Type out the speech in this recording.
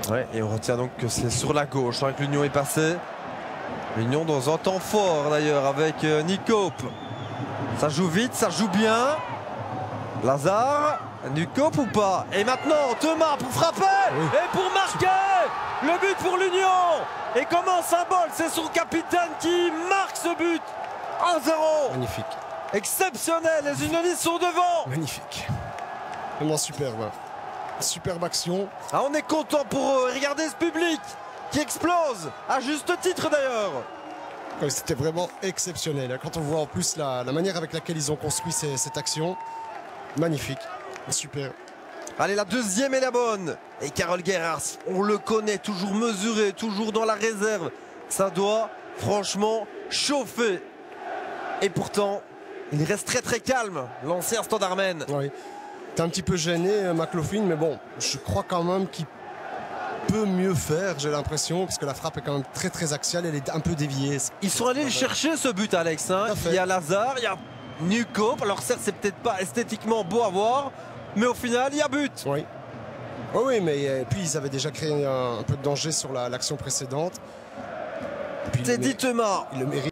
Ouais, et on retient donc que c'est sur la gauche que l'Union est passé. L'Union dans un temps fort d'ailleurs avec Nick Pope. Ça joue vite, ça joue bien. Lazare, Nick Pope ou pas? Et maintenant Thomas pour frapper et pour marquer le but pour l'Union. Et comme un symbole, c'est son capitaine qui marque ce but. 1-0. Magnifique. Exceptionnel, les unionistes sont devant. Magnifique. Vraiment superbe. Superbe action. Ah, on est content pour eux. Regardez ce public qui explose, à juste titre d'ailleurs. Oui, c'était vraiment exceptionnel. Quand on voit en plus la manière avec laquelle ils ont construit cette action. Magnifique. Super. Allez, la deuxième est la bonne. Et Carol Gerhardt, on le connaît, toujours mesuré, toujours dans la réserve. Ça doit franchement chauffer. Et pourtant, il reste très calme, l'ancien Standardmen. Oui. T'es un petit peu gêné, McLaughlin, mais bon, je crois quand même qu'il peut mieux faire, j'ai l'impression, parce que la frappe est quand même très axiale, elle est un peu déviée. Ils sont allés chercher ce but, Alex. Hein. Il y a Lazare, il y a Nick Pope. Alors certes, c'est peut-être pas esthétiquement beau à voir, mais au final, il y a but. Oui. Oui, mais puis ils avaient déjà créé un peu de danger sur l'action précédente. Teddy Thomas. Il le mérite.